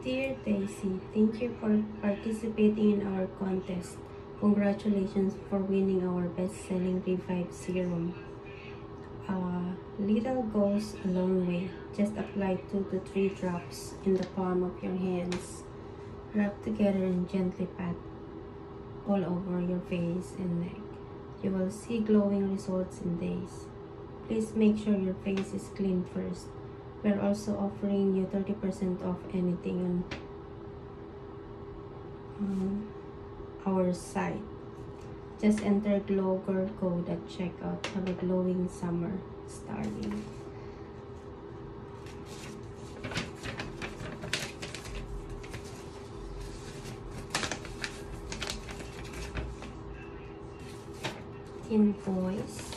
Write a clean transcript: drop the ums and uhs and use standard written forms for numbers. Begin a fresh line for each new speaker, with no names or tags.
Dear Daisy, thank you for participating in our contest. Congratulations for winning our best-selling Revive Serum. Little goes a long way. Just apply 2 to 3 drops in the palm of your hands. Rub together and gently pat all over your face and neck. You will see glowing results in days. Please make sure your face is clean first. We're also offering you 30% off anything on our site. Just enter Glow Girl code at checkout. Have a glowing summer starting. Invoice.